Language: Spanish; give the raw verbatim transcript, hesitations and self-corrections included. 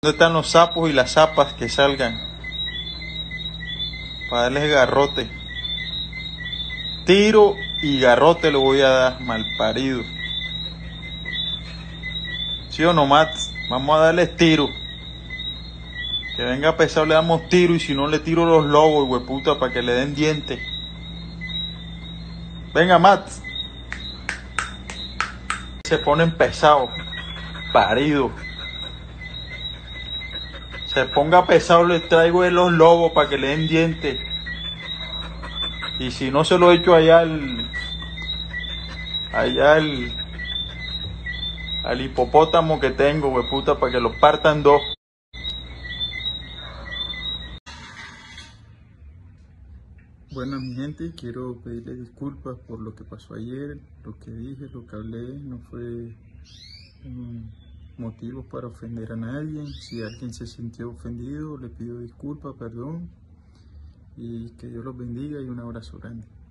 ¿Dónde están los sapos y las zapas que salgan? Para darles garrote. Tiro y garrote le voy a dar, malparido. ¿Sí o no, Mats? Vamos a darles tiro. Que venga pesado, le damos tiro, y si no le tiro los lobos, hueputa, para que le den dientes. Venga, Mats. Se ponen pesados. Parido. Se ponga pesado, le traigo de los lobos para que le den dientes. Y si no, se lo echo allá al... Allá al... Al hipopótamo que tengo, hueputa, para que los partan dos. Bueno, mi gente, quiero pedirles disculpas por lo que pasó ayer, lo que dije, lo que hablé, no fue un motivo para ofender a nadie. Si alguien se sintió ofendido, le pido disculpas, perdón, y que Dios los bendiga y un abrazo grande.